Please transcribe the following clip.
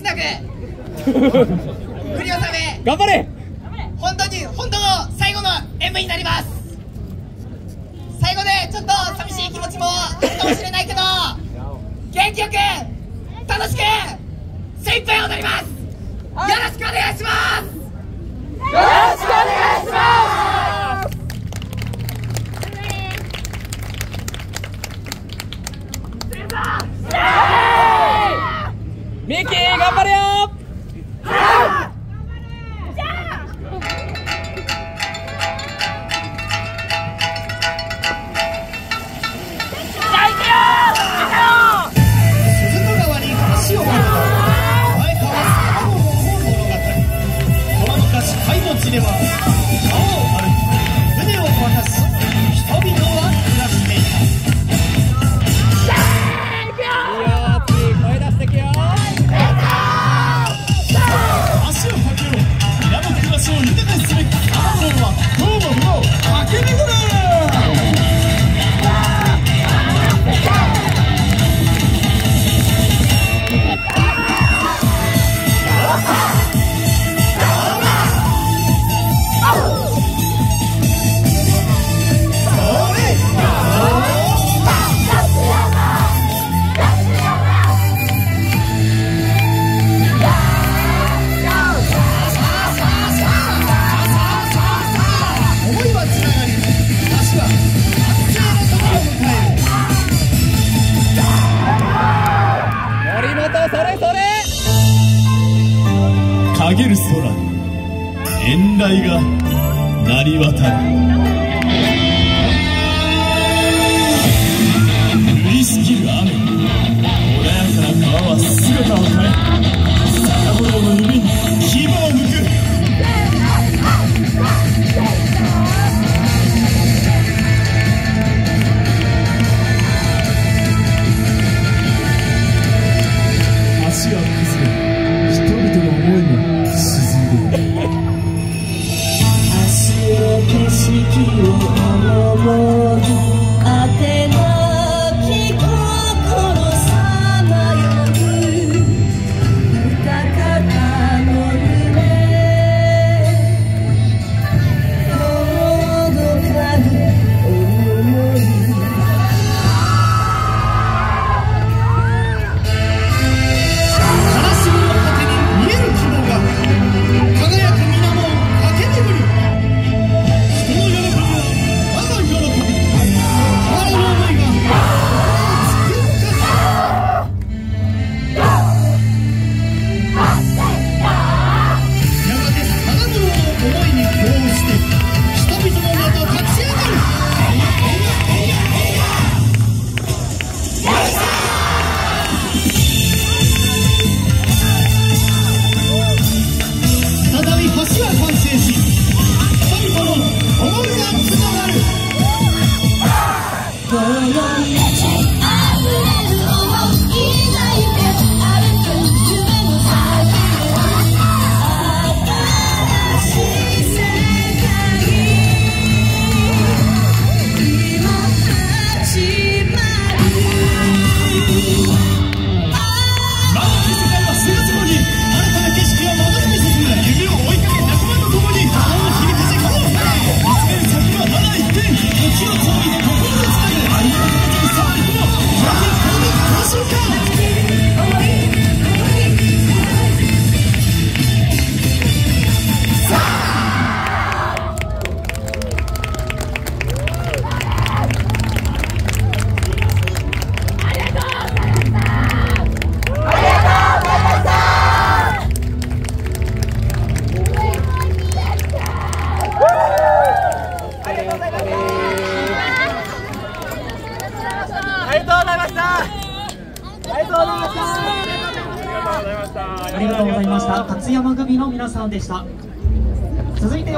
タグ振り納め頑張れ。 本当の最後の演舞になります。最後でちょっと寂しい気持ちもあるかもしれないけど、元気よく楽しく精一杯踊ります。よろしくお願いします。よろしくお願いします。 ミキ頑張れよ。 では川を歩き船を渡し人々は暮らしていた。 声出してけよ。 足をかけろ。皆の暮らしを豊かにすべき川のは今日も村を駆け巡れ。陰る空に遠雷が鳴り渡る。降りしきる雨、穏やかな川は姿を変え、酒五郎の夢に牙を向く。足は崩れ、人々の思いが沈んでいる。 足の景色を思い当てなき心さまよう豊かの夢届かぬ思い。 ありがとうございました。勝山組の皆さんでした。続いて